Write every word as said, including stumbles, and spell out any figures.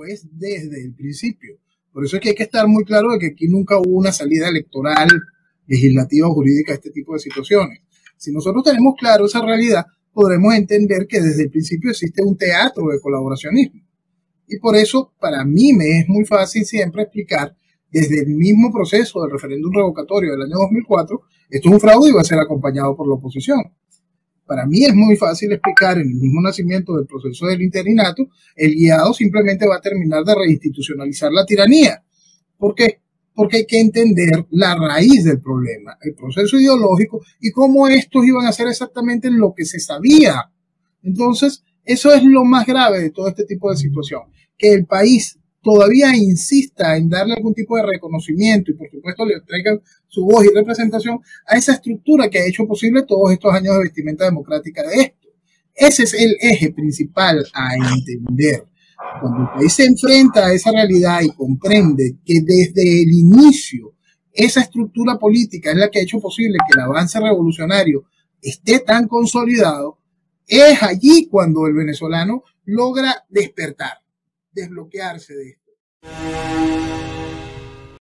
es desde el principio. Por eso es que hay que estar muy claro de que aquí nunca hubo una salida electoral, legislativa o jurídica a este tipo de situaciones. Si nosotros tenemos claro esa realidad, podremos entender que desde el principio existe un teatro de colaboracionismo. Y por eso, para mí, me es muy fácil siempre explicar, desde el mismo proceso del referéndum revocatorio del año dos mil cuatro, esto es un fraude y va a ser acompañado por la oposición. Para mí es muy fácil explicar en el mismo nacimiento del proceso del interinato, el guiado simplemente va a terminar de reinstitucionalizar la tiranía. ¿Por qué? Porque hay que entender la raíz del problema, el proceso ideológico y cómo estos iban a hacer exactamente lo que se sabía. Entonces, eso es lo más grave de todo este tipo de situación, que el país todavía insista en darle algún tipo de reconocimiento y por supuesto le traiga su voz y representación a esa estructura que ha hecho posible todos estos años de vestimenta democrática de esto. Ese es el eje principal a entender. Cuando el país se enfrenta a esa realidad y comprende que desde el inicio esa estructura política es la que ha hecho posible que el avance revolucionario esté tan consolidado, es allí cuando el venezolano logra despertar, desbloquearse de esto.